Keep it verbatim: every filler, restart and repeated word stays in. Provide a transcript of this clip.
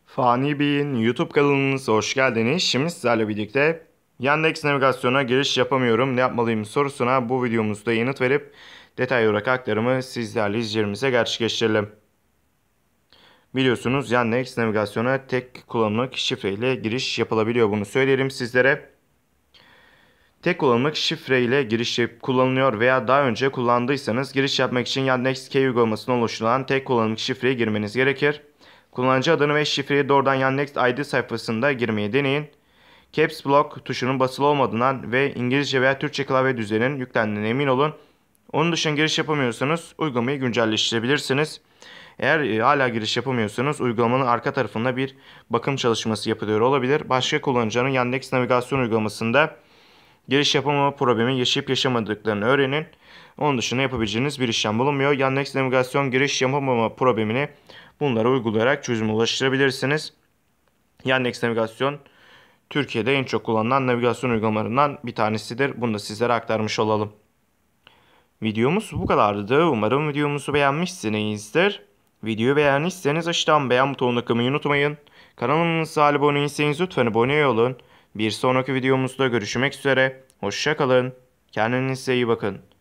Fani Bey'in YouTube kanalınıza hoş geldiniz. Şimdi sizlerle birlikte Yandex navigasyona giriş yapamıyorum, ne yapmalıyım sorusuna bu videomuzda yanıt verip detaylı olarak aktarımı sizlerle izleyicilerimize gerçekleştirelim. Biliyorsunuz Yandex navigasyona tek kullanımlık şifreyle giriş yapılabiliyor, bunu söyleyelim sizlere. Tek kullanımlık şifre ile giriş kullanılıyor veya daha önce kullandıysanız giriş yapmak için Yandex Key uygulamasına oluşturulan tek kullanımlık şifreyi girmeniz gerekir. Kullanıcı adını ve şifreyi doğrudan Yandex I D sayfasında girmeyi deneyin. Caps Lock tuşunun basılı olmadığından ve İngilizce veya Türkçe klavye düzeninin yüklendiğine emin olun. Onun dışında giriş yapamıyorsanız uygulamayı güncelleştirebilirsiniz. Eğer e, hala giriş yapamıyorsanız uygulamanın arka tarafında bir bakım çalışması yapılıyor olabilir. Başka kullanıcıların Yandex navigasyon uygulamasında giriş yapamama problemi yaşayıp yaşamadıklarını öğrenin. Onun dışında yapabileceğiniz bir işlem bulunmuyor. Yandex navigasyon giriş yapamama problemini bunlara uygulayarak çözüme ulaştırabilirsiniz. Yandex navigasyon Türkiye'de en çok kullanılan navigasyon uygulamalarından bir tanesidir. Bunu da sizlere aktarmış olalım. Videomuz bu kadardı. Umarım videomuzu beğenmişsinizdir. Videoyu beğendiyseniz aşağıdan beğen butonuna tıklamayı unutmayın. Kanalımıza abone değilseniz lütfen abone olun. Bir sonraki videomuzda görüşmek üzere. Hoşça kalın. Kendinize iyi bakın.